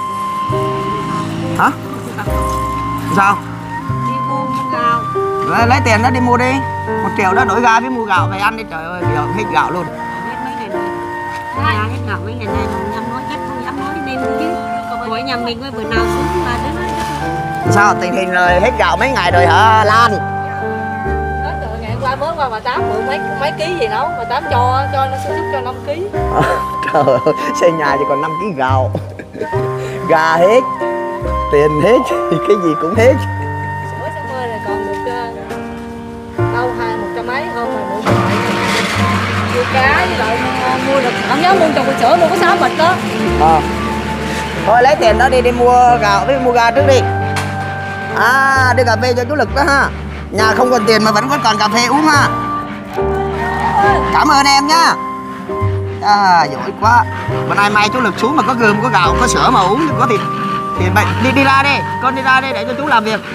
Hả? Sao? Đi mua gạo. Lấy tiền đó đi mua đi. 1 triệu đó đổi ga với mua gạo về ăn đi, trời ơi, giờ hết gạo luôn. Hết mấy ngày rồi. Hết gạo mấy ngày nay mà không dám nói, chắc không dám nói đêm chứ. Mỗi nhà mình bữa nào xuống là đến đó. Sao tình hình rồi hết gạo mấy ngày rồi hả Lan? Nói trời, ngày hôm qua mới qua bà Tám mượn mấy ký gì đâu, bà Tám cho nó giúp cho 5 ký. Trời ơi, xây nhà chỉ còn 5 kg gạo. Gà hết, tiền hết, cái gì cũng hết. Sữa sáng mưa này còn được đâu 100 mấy không mà mua lại mua cá với lại mua được không nhớ mua chồng sữa mua có 6 bịch đó. Thôi lấy tiền đó đi mua gạo với mua gà trước đi. Đưa cà phê cho chú Lực đó ha. Nhà không còn tiền mà vẫn còn cà phê uống ha. Cảm ơn em nhá. Giỏi quá. Bữa nay mai chú Lực xuống mà có gừng, có gạo, có sữa mà uống, có thịt thì bệnh đi ra đi, con đi ra đây để cho chú làm việc.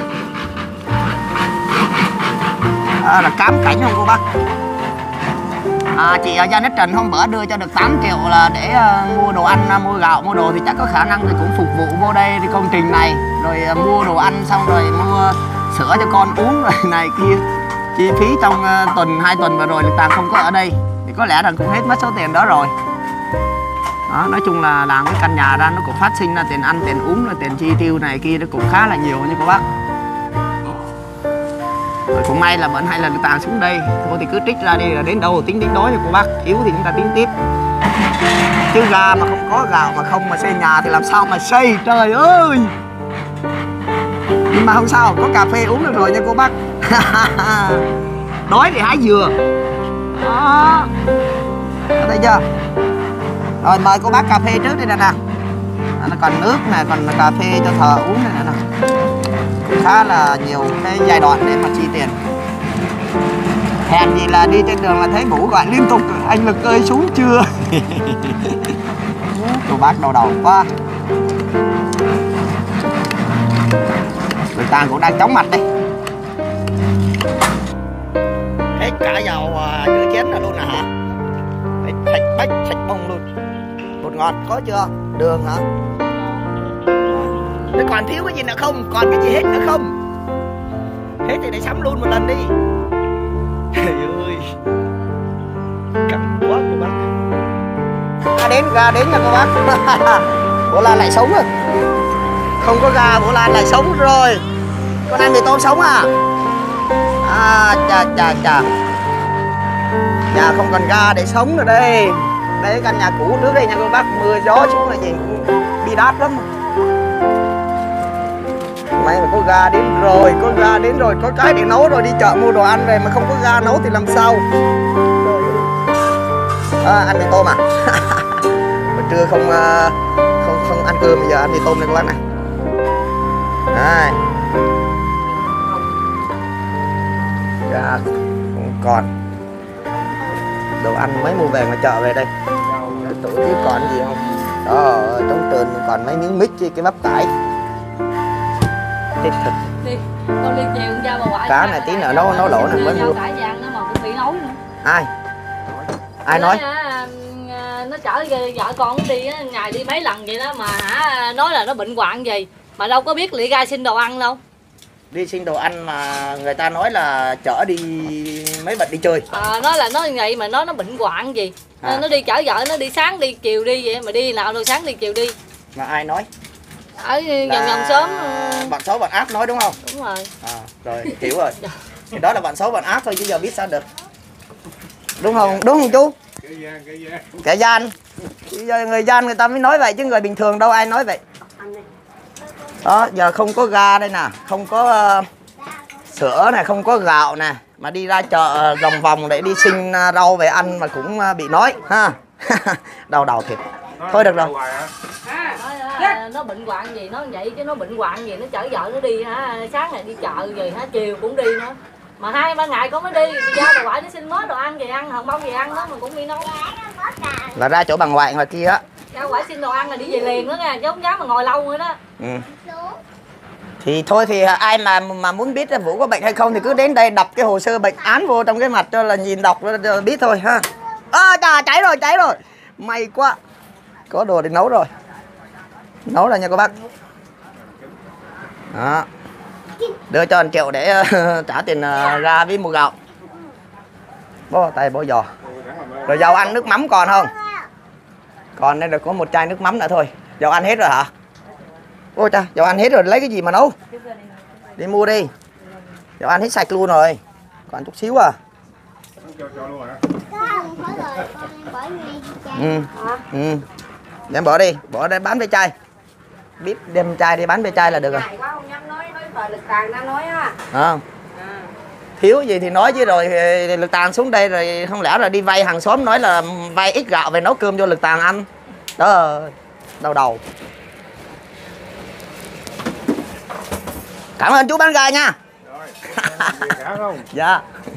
Là cám cảnh không cô bác? Chị ở Gia Nhất Trần hôm bữa đưa cho được 8 triệu là để mua đồ ăn, mua gạo, mua đồ thì chắc có khả năng thì cũng phục vụ vô đây thì công trình này. Rồi mua đồ ăn xong rồi mua sữa cho con uống rồi này kia. Chi phí trong tuần 2 tuần vừa rồi Lực Tàng không có ở đây thì có lẽ là cũng hết mất số tiền đó rồi. Đó, nói chung là làm cái căn nhà ra nó cũng phát sinh ra tiền ăn, tiền uống, rồi tiền chi tiêu này kia nó cũng khá là nhiều như cô bác. Rồi cũng may là vẫn hay là Lực Tàng xuống đây thôi thì cứ trích ra đi, là đến đâu tính đến đó cho cô bác, yếu thì chúng ta tính tiếp. Chứ gà mà không có gạo mà không mà xây nhà thì làm sao mà xây, trời ơi. Nhưng mà không sao, có cà phê uống được rồi nha cô bác. Đói thì hái dừa. Đó, thấy chưa? Rồi mời cô bác cà phê trước đi nè. Nó còn nước nè, còn cà phê cho thợ uống này nè. Khá là nhiều cái giai đoạn để mà chi tiền. Hèn gì là đi trên đường là thấy Vũ gọi liên tục anh Lực ơi xuống chưa. Cô bác đau đầu quá. Lực Tàng cũng đang chóng mặt đây. Hết cả dầu rửa chén rồi luôn nè hả? Thạch bách, thạch bông luôn. Bột ngọt có chưa? Đường hả? Thế còn thiếu cái gì nữa không? Còn cái gì hết nữa không? Hết thì để sắm luôn một lần đi. Trời ơi, căng quá cô bác. Ga đến nha cô bác. Bố Lan lại sống rồi. Không có ga Bố Lan lại sống rồi. Con ăn mì tôm sống à? Chà. Nhà không còn ga để sống rồi đây. Đây căn nhà cũ trước đây nha cô bác. Mưa gió xuống là nhìn cũng bi đát lắm. May mà có ga đến rồi, có cái để nấu rồi, đi chợ mua đồ ăn về mà không có ga nấu thì làm sao? Ăn mì tôm à? Bữa trưa không ăn cơm, bây giờ ăn mì tôm này các bác này. Đây. Dạ, không còn. Đồ ăn mới mua về mà chợ về đây. Tủ chứ còn gì không? Đó, trong tường còn mấy miếng mít với cái bắp cải. Chết thật. Đi, con đi chiều ra bà ngoại. Cá này tí nữa nó lỗ nè mới mua. Cải vàng nó mà cũng bị nấu nữa. Ai nói? Nó chở vợ con nó đi ngày đi mấy lần vậy đó mà nói là nó bệnh hoạn gì mà đâu có biết lại ra xin đồ ăn đâu. Đi xin đồ ăn mà người ta nói là chở đi mấy bận đi chơi. Nói là nó vậy mà nó bệnh hoạn gì. Nó đi chở vợ nó đi sáng đi chiều đi vậy mà đi nào đâu sáng đi chiều đi. Mà ai nói? Ở vòng xóm. Bạn xấu bạn ác nói đúng không? Đúng rồi. Rồi hiểu rồi. Thì đó là bạn xấu bạn ác thôi chứ giờ biết sao được. Đúng không chú? Kẻ gian. Giờ người gian người ta mới nói vậy chứ người bình thường đâu ai nói vậy. Đó, giờ không có ga đây nè, không có sữa này, không có gạo nè, mà đi ra chợ vòng vòng để đi xin rau về ăn mà cũng bị nói ha. Đau đầu thiệt. Thôi được rồi. Nó bệnh hoạn gì nó vậy chứ nó bệnh hoạn gì nó chở vợ nó đi hả, sáng này đi chợ rồi hả, chiều cũng đi nữa. Mà 2-3 ngày con mới đi, ra bà ngoại nó xin mớ đồ ăn về ăn, hồng bông về ăn đó mà cũng đi nấu. Là ra chỗ bà ngoại ngoài kia á. Ra ngoại xin đồ ăn là đi về liền đó nha, chứ không dám mà ngồi lâu nữa đó. Thì thôi thì ai mà muốn biết là Vũ có bệnh hay không thì cứ đến đây đập cái hồ sơ bệnh án vô trong cái mặt cho là nhìn đọc cho biết thôi ha. Chà, cháy rồi. May quá. Có đồ để nấu rồi. Nấu rồi nha các bác. Đó. Đưa cho 1 triệu để trả tiền ga với mua gạo. Bó tay bó giò. Rồi dầu ăn nước mắm còn không? Còn đây là có 1 chai nước mắm nữa thôi. Dầu ăn hết rồi hả? Ôi cha, dầu ăn hết rồi lấy cái gì mà nấu? Đi mua đi. Dầu ăn hết sạch luôn rồi. Còn chút xíu à. Đem bỏ đi, bỏ đây bán ve chai. Biết đem chai đi bán ve chai là được rồi. Ngại quá không dám nói thời lực tàn đã nói á. À. Thiếu gì thì nói chứ rồi lực tàn xuống đây rồi không lẽ là đi vay hàng xóm nói là vay ít gạo về nấu cơm cho lực tàn ăn. Đó, đau đầu. Cảm ơn chú bán gà nha. Không? Dạ.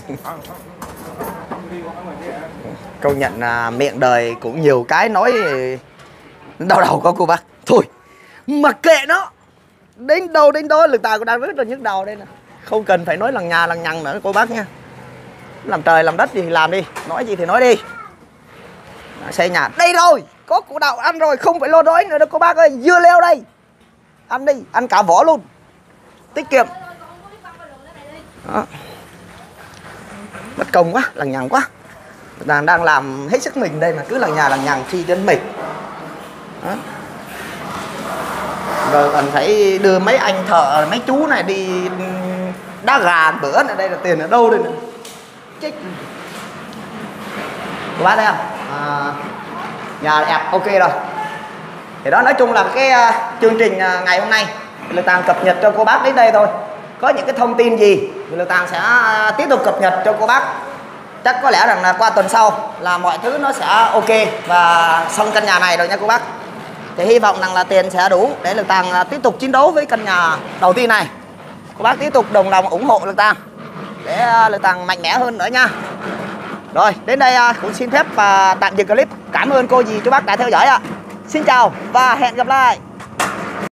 Công nhận là miệng đời cũng nhiều cái nói đau đầu có cô bác. Thôi mặc kệ nó. Đến đâu đến đó lực tài cũng đang rất là nhức đầu đây nè. Không cần phải nói lằng nhà lằng nhằng nữa cô bác nha. Làm trời làm đất gì thì làm đi, nói gì thì nói đi. Xây nhà đây rồi, có củ đậu ăn rồi, không phải lo đói nữa đâu cô bác ơi. Dưa leo đây, ăn đi, ăn cả vỏ luôn, tiết kiệm. Đó. Mất công quá, lằng nhằng quá. Đang làm hết sức mình đây mà cứ lằng nhà lằng nhằng chi đến mệt. Đó. Rồi còn phải đưa mấy anh thợ, mấy chú này đi đá gà bữa này, đây là tiền ở đâu đây nữa. Chết. Cô bác thấy không? Nhà đẹp ok rồi. Thì đó, nói chung là cái chương trình ngày hôm nay Lực Tàng cập nhật cho cô bác đến đây thôi. Có những cái thông tin gì thì Lực Tàng sẽ tiếp tục cập nhật cho cô bác. Chắc có lẽ rằng là qua tuần sau là mọi thứ nó sẽ ok và xong căn nhà này rồi nha cô bác. Thì hy vọng rằng là tiền sẽ đủ để Lực Tàng tiếp tục chiến đấu với căn nhà đầu tiên này. Cô bác tiếp tục đồng lòng ủng hộ Lực Tàng để Lực Tàng mạnh mẽ hơn nữa nha. Rồi, đến đây cũng xin phép và tạm dừng clip. Cảm ơn cô dì chú bác đã theo dõi ạ. Xin chào và hẹn gặp lại.